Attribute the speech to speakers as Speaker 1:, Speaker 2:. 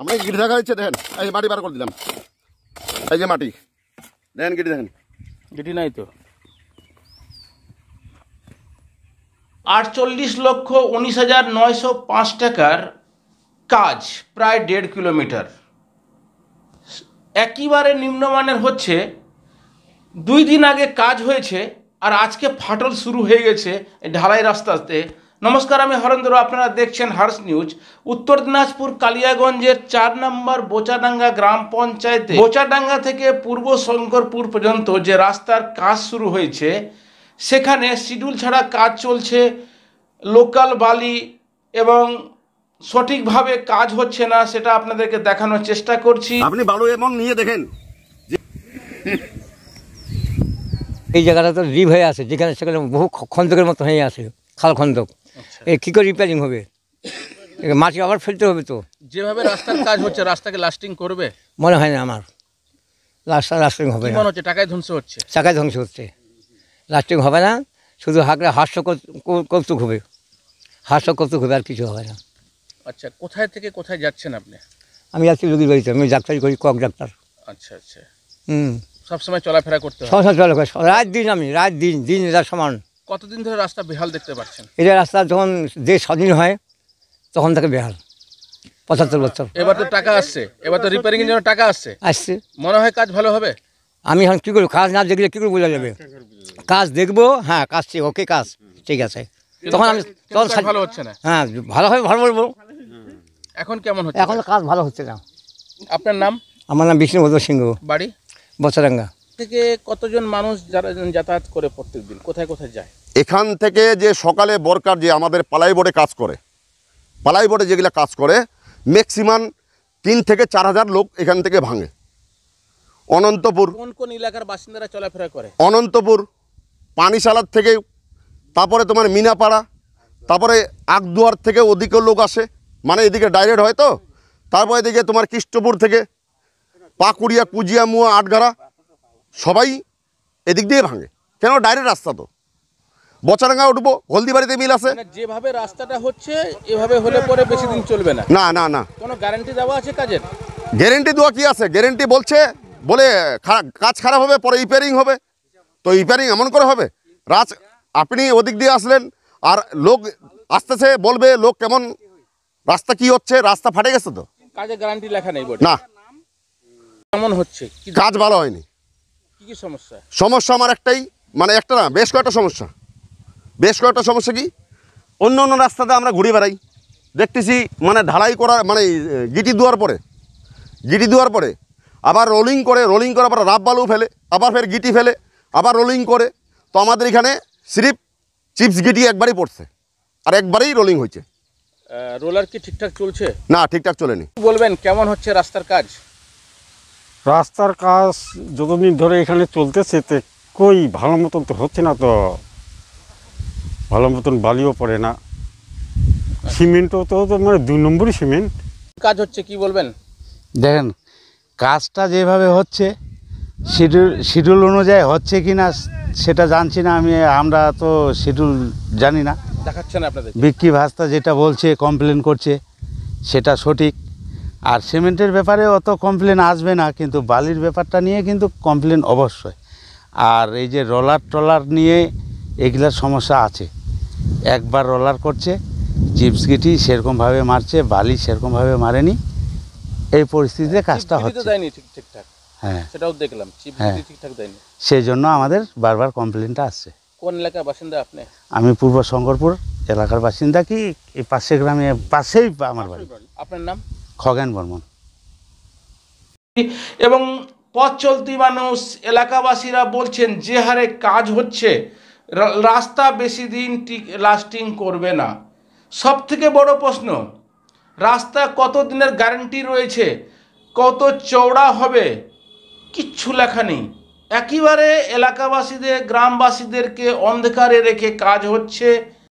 Speaker 1: আমাকে গিটি দেখা যাচ্ছে, দেখেন এই মাটি বার করে দিলাম, এই যে মাটি দেখেন, গিটি দেখেন,
Speaker 2: গিটি নাই তো। 48,19,905 টাকার কাজ, প্রায় 1.5 কিলোমিটার, একেবারে নিম্নমানের হচ্ছে। 2 দিন আগে কাজ হয়েছে আর আজকে ফাটল শুরু হয়ে গেছে ঢালাই রাস্তাতে। নমস্কার, আমি হরেন্দ্র, আপনারা দেখছেন হার্স নিউজ। উত্তর দিনাজপুর কালিয়াগঞ্জের 4 নম্বর বোচাডাঙ্গা গ্রাম পঞ্চায়েতে বোচাডাঙ্গা থেকে পূর্ব শঙ্করপুর পর্যন্ত যে রাস্তার কাজ শুরু হয়েছে, সেখানে শিডিউল ছাড়া কাজ চলছে। লোকাল বালি এবং সঠিকভাবে কাজ হচ্ছে না, সেটা আপনাদেরকে দেখানোর চেষ্টা করছি।
Speaker 1: আপনি বালু এমন নিয়ে দেখেন,
Speaker 3: এই জায়গাটা তো ডিপ হয়ে আছে, যেখানে সেখানে বহু খন্দকের মতো হয়ে আছে, খাল খন্দক। এই কী করে রিপেয়ারিং হবে? মাটি আবার ফেলতে হবে তো।
Speaker 2: যেভাবে রাস্তার কাজ হচ্ছে, রাস্তাকে লাস্টিং করবে
Speaker 3: মনে হয় না আমার। লাস্টিং হবে না,
Speaker 2: মনে হচ্ছে টাকায় ধ্বংস হচ্ছে।
Speaker 3: চাকায় ধ্বংস হচ্ছে, লাস্টিং হবে না। শুধু হাস্য কৌতুক হবে, হাস্য কৌতুক হবে, আর কিছু হবে না।
Speaker 2: আচ্ছা, কোথায় থেকে কোথায় যাচ্ছেন আপনি?
Speaker 3: আমি যাচ্ছি রোগীর বাড়িতে, আমি ডাক্তারি করি, কক ডাক্তার।
Speaker 2: আচ্ছা আচ্ছা,
Speaker 3: হুম,
Speaker 2: সবসময় চলাফেরা করতে হয়?
Speaker 3: সব চলে, রাত দিন, আমি রাত দিন এরা সমান।
Speaker 2: কতদিন ধরে রাস্তা বেহাল দেখতে পাচ্ছেন?
Speaker 3: এটা রাস্তা যখন দেশ স্বাধীন হয় তখন থেকে বেহাল, 75 বছর।
Speaker 2: এবার তো টাকা আসছে, এবার তো রিপেয়ারিং এর জন্য টাকা আসছে, মনে হয় কাজ ভালো হবে।
Speaker 3: আমি এখন কী করবো? কাজ না দেখলে কী করে বোঝা যাবে? কাজ দেখবো, হ্যাঁ কাজ ওকে, কাজ ঠিক আছে, তখন আমি তখন
Speaker 2: ভালো হচ্ছে না।
Speaker 3: হ্যাঁ ভালো হবে, ভালো বলবো।
Speaker 2: এখন কেমন হচ্ছে?
Speaker 3: এখন কাজ ভালো হচ্ছে না।
Speaker 2: আপনার নাম?
Speaker 3: আমার নাম বিষ্ণুভদ্র সিংহ,
Speaker 2: বাড়ি
Speaker 3: বছরাঙ্গা।
Speaker 2: থেকে কতজন মানুষ যারা যাতায়াত করে প্রত্যেকদিন, কোথায় কোথায় যায়?
Speaker 1: এখান থেকে যে সকালে বরকার যে আমাদের পালাই বোর্ডে কাজ করে, পালাই বোর্ডে যেগুলো কাজ করে, ম্যাক্সিমাম 3 থেকে 4 হাজার লোক এখান থেকে ভাঙে। অনন্তপুর,
Speaker 2: কোন কোন এলাকার বাসিন্দারা চলাফেরা করে?
Speaker 1: অনন্তপুর, পানিশালার থেকে, তারপরে তোমার মিনাপাড়া, তারপরে আকদুয়ার থেকে ওদিকেও লোক আসে, মানে এদিকে ডাইরেক্ট হয় তো। তারপরে এদিকে তোমার কৃষ্ণপুর থেকে পাকুড়িয়া, কুজিয়া, মুয়া, আটগাড়া, সবাই এদিক দিয়ে ভাঙে, কেন ডাইরেক্ট রাস্তা তো। বচারাঙ্গা উঠবো, হলদিবাড়িতে মিল আছে।
Speaker 2: মানে যেভাবে রাস্তাটা হচ্ছে এভাবে হলে পরে বেশি দিন চলবে না?
Speaker 1: না না না,
Speaker 2: কোনো গ্যারান্টি দেওয়া আছে কাজের?
Speaker 1: গ্যারেন্টি দেওয়া কি আছে? গ্যারেন্টি বলছে বলে কাজ খারাপ হবে, পরে রিপেয়ারিং হবে। তো রিপেয়ারিং এমন করে হবে? আপনি ওদিক দিয়ে আসলেন আর লোক আসতেছে, বলবে লোক কেমন রাস্তা কি হচ্ছে, রাস্তা ফাটে গেছে তো।
Speaker 2: কাজে গ্যারান্টি লেখা নেই
Speaker 1: না,
Speaker 2: কেমন হচ্ছে?
Speaker 1: কাজ ভালো হয়নি।
Speaker 2: কি কি সমস্যা?
Speaker 1: সমস্যা আমার একটাই, মানে একটা না, বেশ কয়েকটা সমস্যা। বেশ কয়েকটা সমস্যা কি, অন্য অন্য রাস্তাতে আমরা ঘুরে বেড়াই, দেখতেছি মানে ঢালাই করা, মানে গিটি দেওয়ার পরে আবার রোলিং করে আবার রাব বালু ফেলে, আবার ফের গিটি ফেলে, আবার রোলিং করে। তো আমাদের এখানে সিরিফ চিপস গিটি একবারই পড়ছে আর একবারেই রোলিং হয়েছে।
Speaker 2: রোলার কি ঠিকঠাক চলছে?
Speaker 1: না, ঠিকঠাক চলেনি।
Speaker 2: বলবেন কেমন হচ্ছে রাস্তার কাজ?
Speaker 4: রাস্তার কাজ যতদিন ধরে এখানে চলতেছে তে কই ভালো মতন তো হচ্ছে না, তো ভালো মতন বালিও পড়ে না, সিমেন্টও তো মানে 2 নম্বরই সিমেন্ট।
Speaker 2: কাজ হচ্ছে কি বলবেন?
Speaker 5: দেখেন, কাজটা যেভাবে হচ্ছে শিডিউল অনুযায়ী হচ্ছে কি না সেটা জানছি না আমরা তো শিডিউল জানি না।
Speaker 2: দেখাচ্ছে না আপনাদের?
Speaker 5: বিক্রি ভাস্তা যেটা বলছে, কমপ্লেন করছে, সেটা সঠিক। আর সিমেন্টের ব্যাপারে অত কমপ্লেন আসবে না, কিন্তু বালির ব্যাপারটা নিয়ে কিন্তু কমপ্লেন অবশ্যই। আর এই যে রোলার নিয়ে এগুলার সমস্যা আছে। একবার রোলার করছে, চিপস গিটি সেরকমভাবে মারছে, বালি সেরকমভাবে মারেনি, এই পরিস্থিতিতে কাজটা হচ্ছে।
Speaker 2: দেয়নি ঠিকঠাক?
Speaker 5: হ্যাঁ,
Speaker 2: সেটাও দেখলাম, চিপস গিটি ঠিকঠাক দেয়নি।
Speaker 5: সেই জন্য আমাদের বারবার কমপ্লেনটা আসছে।
Speaker 2: কোন এলাকার বাসিন্দা আপনি?
Speaker 5: আমি পূর্ব শঙ্করপুর এলাকার বাসিন্দা, কি এই পাশে গ্রামে পাশেই আমার বাড়ি।
Speaker 2: আপনার নাম?
Speaker 5: খগেন বর্মন।
Speaker 2: এবং পথ চলতি মানুষ, এলাকাবাসীরা বলছেন যে হারে কাজ হচ্ছে, রাস্তা বেশি দিন লাস্টিং করবে না। সব থেকে বড় প্রশ্ন, রাস্তা কত দিনের গ্যারান্টি রয়েছে, কত চওড়া হবে, কিচ্ছু লেখা নেই। একেবারে এলাকাবাসীদের, গ্রামবাসীদেরকে অন্ধকারে রেখে কাজ হচ্ছে।